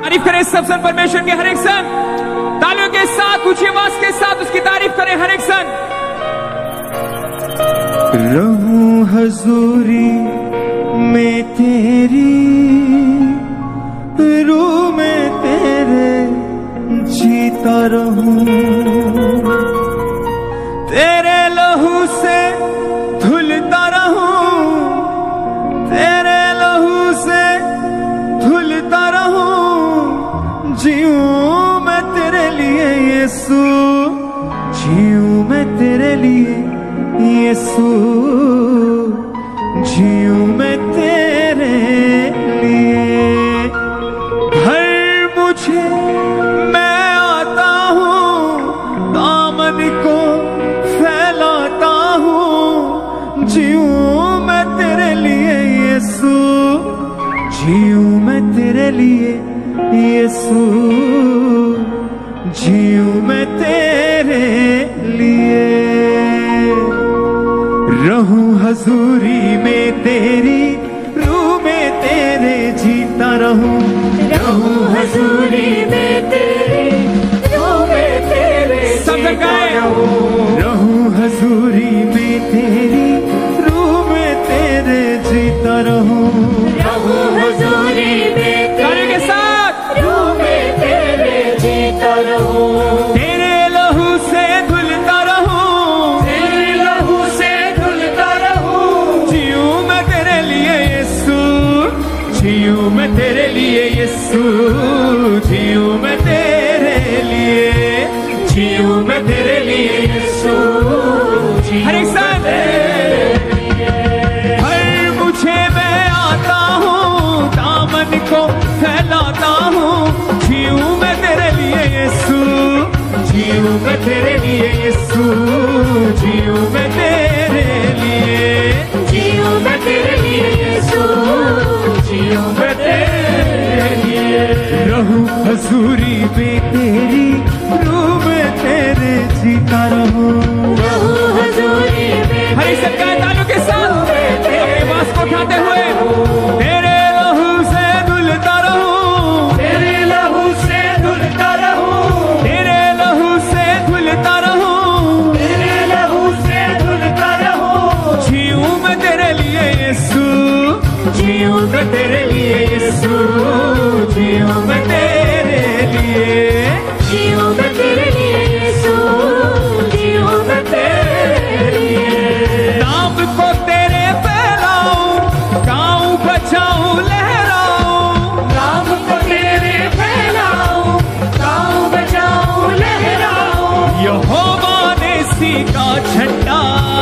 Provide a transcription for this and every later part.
तारीफ करें सब सन परमेश्वर के हर एक सन, तालियों के साथ ऊंची आवाज के साथ उसकी तारीफ करें हर एक सन। रहूं हजूरी में तेरी, रूह में तेरे जीता रहूं, तेरे लहू से धुलता रहूं, तेरे लहू से धुलता रहूं, जीऊं मैं तेरे लिए यीशु, जीऊं मैं तेरे लिए यीशु, जीऊं मैं तेरे लिए। हर मुझे मैं आता हूँ, दामन को फैलाता हूँ, जीऊं मैं तेरे लिए यीशु, जीऊं मैं तेरे लिए यीशु, जीऊं मैं तेरे लिए। रहूं हजूरी में तेरी, रूह में तेरे जीता रहूं, रहूं हजूरी में तेरी, रूह में तेरे जीता रहूं, रहूं हजूरी में तेरी, रूह में तेरे जीता रहूं, रहूं हजूरी में तालियों के साथ रूह में तेरे जीता रहूं, तेरे लहू से धुलता रहूं, तेरे लहू से धुलता रहूं, जीऊं मैं तेरे लिए यीशु, जीऊं मैं तेरे लिए यीशु, जीऊं मैं तेरे लिए, जीऊं मैं तेरे लिए यीशु, हर एक सन। हर मुझे मैं आता हूँ, दामन को फैलाता हूँ, जीऊं मैं तेरे लिए यीशु, जीऊं मैं तेरे लिए यीशु, जीऊं मैं तेरे लिए, जीऊं मैं तेरे लिए यीशु, जीऊं मैं तेरे लिए। रहूं हजूरी में तेरी, रूह में तेरे जीता रहूं, रहूं हजूरी में हर एक सन गाएं तालियों के साथ अपनी आवाज को उठाते हुए। तेरे लहू से धुलता रहूं, तेरे लहू से धुलता रहूं, तेरे लहू से धुलता रहूं, तेरे लहू से धुलता रहूं, जीऊं मैं तेरे लिए यीशु, जीऊं मैं तेरे लिए यीशु, जीऊं मैं तेरे लिए, जीऊं मैं तेरे लिए यीशु, जीऊं मैं तेरे लिए। नाम को तेरे फैलाऊं, गाऊं बजाऊं लहराऊं, नाम को तेरे फैलाऊं, गाऊं बजाऊं लहराऊं, यहोवा नेसी का झंडा,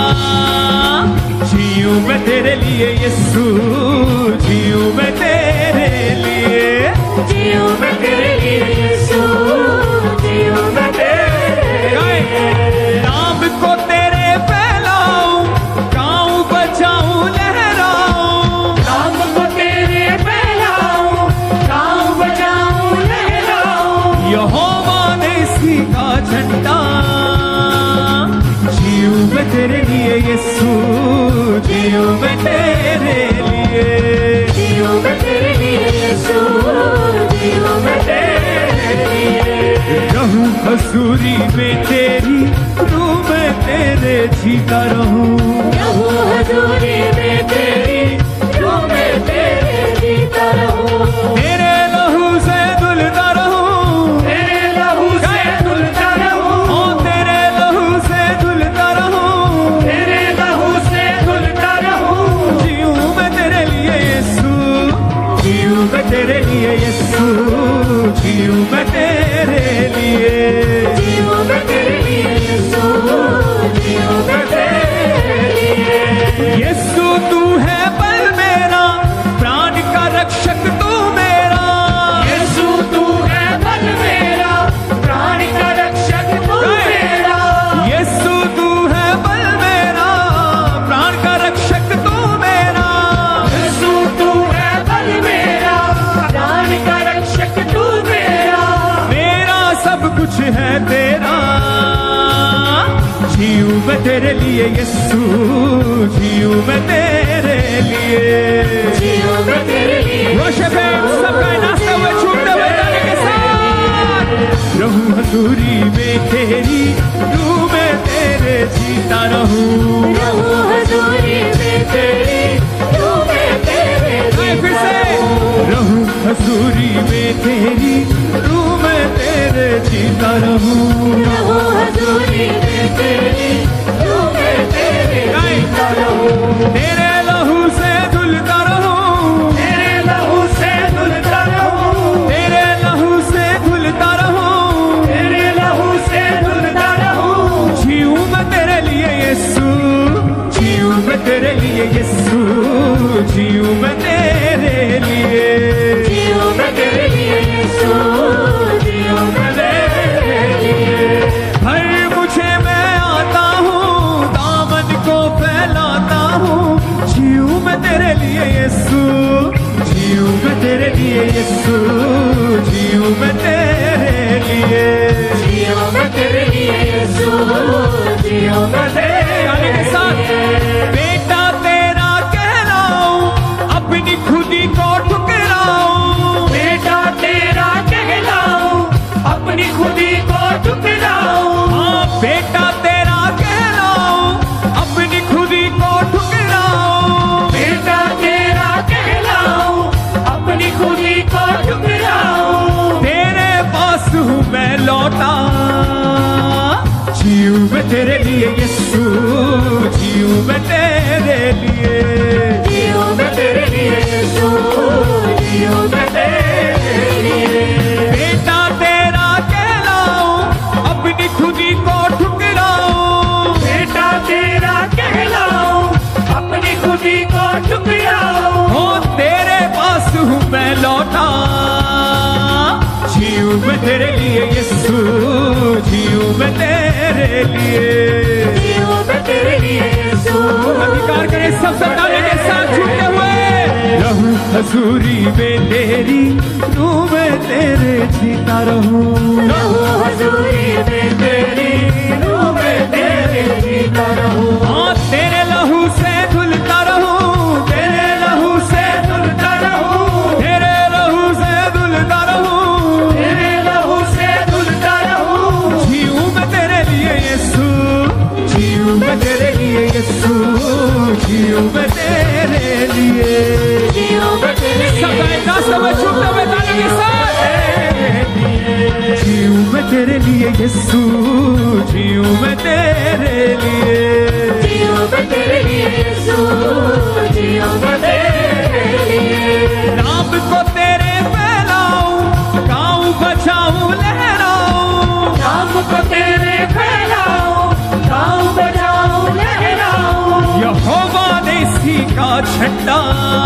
जीऊं मैं तेरे लिए यीशु, जीऊं मैं तेरे लिए, जीऊं मैं तेरे लिए यीशु, जीऊं मैं तेरे लिए। नाम को तेरे फैलाऊं, गाऊं बजाऊं लहराऊं, नाम को तेरे फैलाऊं, गाऊं बजाऊं लहराऊं, यहोवा नेसी का झंडा, जीऊं मैं तेरे लिए यीशु, जीऊं मैं तेरे लिए, जीऊं मैं तेरे लिए यीशु, जीऊं मैं तेरे लिए। रहूं हजूरी में तेरी, रूह में तेरे जीता रहूं, रहूं हजूरी में तेरी, रूह में तेरे जीता रहूं, तेरे लहू से धुलता रहूं, तेरे लहू से धुलता रहूं, ओ तेरे लहू से धुलता रहूं, तेरे लहू से धुलता रहूं, जीऊं मैं तेरे लिए यीशु, जीऊं मैं तेरे लिए यीशु, जीऊं मैं तेरे लिए, जीऊं मैं तेरे लिए यीशु, जीऊं मैं तेरे लिए। यीशु तू है बल मेरा, प्राण का रक्षक तू मेरा, यीशु तू है बल मेरा, प्राण का रक्षक तू मेरा, यीशु तू है बल मेरा, प्राण का रक्षक तू मेरा, यीशु तू है बल मेरा, प्राण का रक्षक तू मेरा, मेरा सब कुछ है तेरा, जीऊं मैं तेरे लिए यीशु, जीऊं मैं तेरे लिए, जीऊं मैं तेरे लिए। वर्शिप है, सबका नाचते हुए झूमते हुए रहूं हजूरी में तेरी, रूह में तेरे जीता रहूं। रहूं हजूरी में तेरी, रूह में तेरे फिर से रहूं हजूरी में तेरी, रूह में तेरे जीता रहूं। रहूं हजूरी में तेरी, रूह में तेरे जीता रहूं। तेरे लहू से धुलता रहूं, तेरे लहू से धुलता रहूं, तेरे लहू से धुलता रहूं। तेरे लहू से धुलता रहूं। जीऊं मैं तेरे लिए यीशु, जीऊं मैं तेरे लिए यीशु, जीऊं मैं तेरे लिए। जीऊं मैं तेरे लिए यीशु, जीऊं मैं तेरे लिए। हर मुझे मैं आता हूँ, दामन को फैलाता हूँ। जीऊं मैं तेरे लिए यीशु, जीऊं मैं तेरे लिए यीशु, जीऊं मैं तेरे लिए। जीऊं मैं तेरे लिए यीशु, जीऊं मैं तेरे गाने के साथ बेटा तेरा कहलाऊं, अपनी खुदी को ठुकराऊं। बेटा तेरा कहलाऊं, अपनी खुदी को ठुकराऊं। हाँ बेटा तेरा कहलाऊं, अपनी खुदी को ठुकराऊं। बेटा तेरा कहलाऊं, अपनी खुदी को ठुकराऊं। तेरे पास हूँ मैं लौटा, जीऊं मैं तेरे लिए यीशु, जीऊं मैं तेरे लिए। जीऊं मैं तेरे लिए यीशु, जीऊं मैं तेरे लिए। बेटा तेरा कहलाऊं, अपनी खुदी को ठुकराऊं। बेटा तेरा कहलाऊं, अपनी खुदी को ठुकराऊं। हो तेरे पास हूँ मैं लौटा, जीऊं मैं तेरे लिए यीशु, जीऊं मैं तेरे लिए। जीऊं मैं तेरे लिए यीशु। अंगीकार करें सब ताले के साथ झूठे हुए। रहूं हजूरी में तेरी, रूह में तेरे जीता रहूं। रहूं हजूरी में तेरी, रूह में तेरे जीता रहूं। हाँ तेरे लहू से धुलता रहूं, तेरे लहू से धुलता रहूं, तेरे लहू से धुलता रहूं। तेरे लहू से धुलता रहूं। जीऊं मैं तेरे लिए यीशु, जीऊं मैं तेरे लिए यीशु, जीऊं मैं तेरे लिए। जीऊं मैं तेरे सब लिए रास्ते में झूठे हुए ताले के साथ। जीऊं मैं तेरे लिए यीशु, जीऊं मैं तेरे लिए। जीऊं मैं तेरे लिए यीशु, जीऊं मैं तेरे लिए। नाम को तेरे फैलाऊं, गाऊं बजाऊं लहराऊं। नाम को तेरे फैलाऊं, गाऊं बजाऊं लहराऊं। यहोवा देसी का झंडा,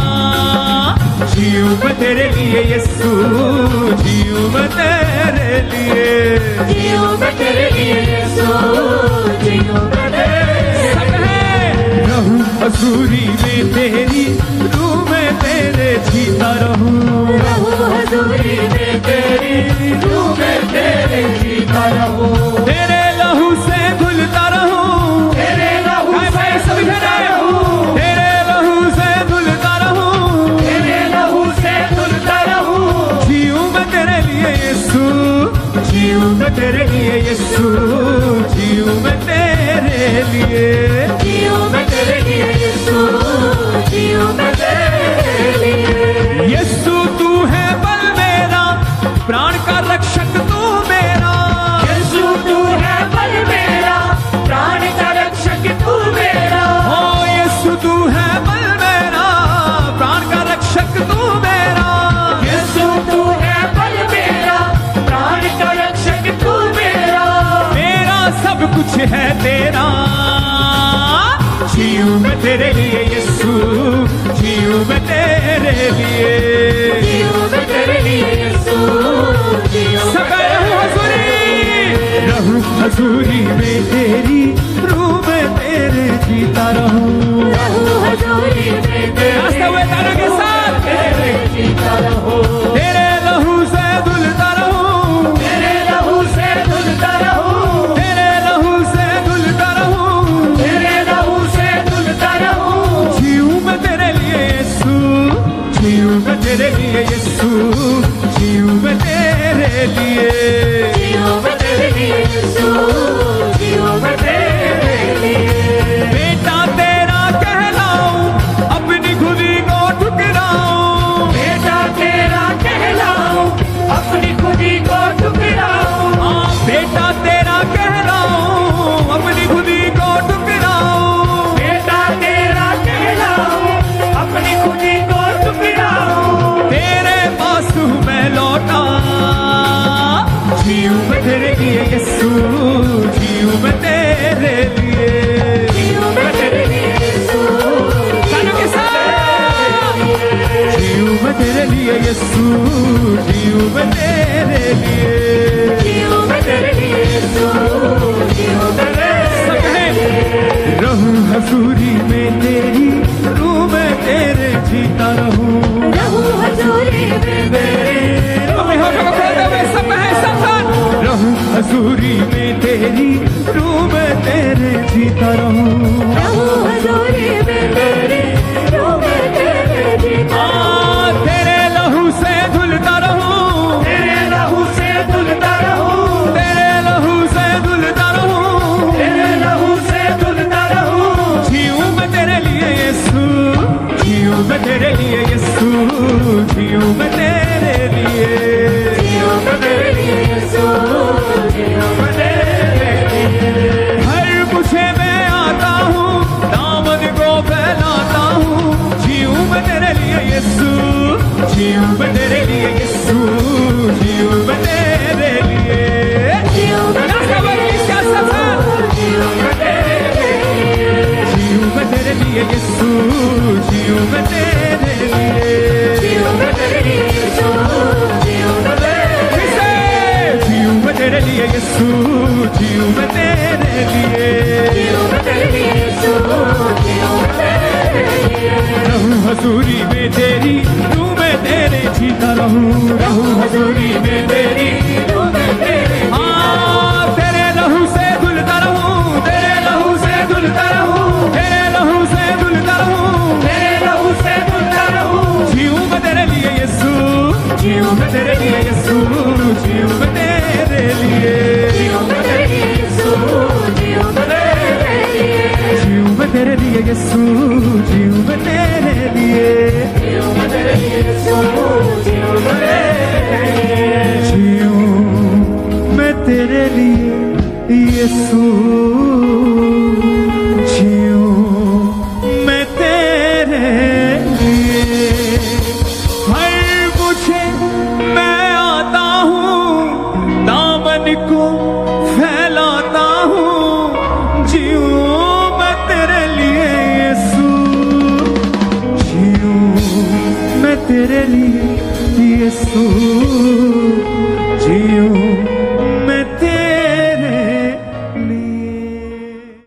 जीऊं मैं तेरे लिए यीशु, जीऊं मैं तेरे लिए। जीऊं मैं तेरे लिए यीशु, जीऊं मैं तेरे लिए। रहूं हजूरी में तेरी, रूह में तेरे जीता रहूं। रहूं हजूरी में तेरी, रूह में तेरे जीता रहूं। तेरे लहू से धुलता रहूं, तेरे लहू से सभी धुलता रहूं। तेरे लहू से धुलता रहूं। तेरे लहू से धुलता रहूं। जीऊं मैं तेरे लिए यीशु, जीऊं मैं तेरे लिए यीशु, जीऊं मैं तेरे लिए। जीऊं मैं तेरे लिए यीशु, जीऊं मैं तेरे लिए। यीशु तू है बल मेरा, प्राण का रक्षक तू मेरा। यीशु तू है बल मेरा, प्राण का रक्षक तू मेरा। ओ यीशु तू है बल मेरा, प्राण का रक्षक तू मेरा। यीशु तू है बल मेरा, प्राण का रक्षक तू मेरा। मेरा सब कुछ है तेरा, जीऊं मैं तेरे लिए यीशु, जीऊं मैं तेरे लिए। जीऊं मैं तेरे लिए यीशु, जीऊं सब मैं रहूं हजूरी। रहूं हजूरी में तेरी, रूह में तेरे जीता रहूं। रहूं हजूरी में रास्ते हुए ताले के साथ। तेरे जीता रहूं। तेरे लहू से धुलता रहूं, तेरे लहू से धुलता रहूं। तेरे लहू से धुलता रहूं। तेरे लहू से धुलता रहूं। जीऊं मैं तेरे लिए यीशु, जीऊं मैं तेरे लिए यीशु, जीऊं मैं तेरे लिए। जीऊं यीशु, जीऊं मैं तेरे लिए। हर मुझे मैं आता हूँ, दामन को फैलाता हूँ, जीऊं मैं तेरे लिए यीशु, जीऊं मैं तेरे लिए यीशु।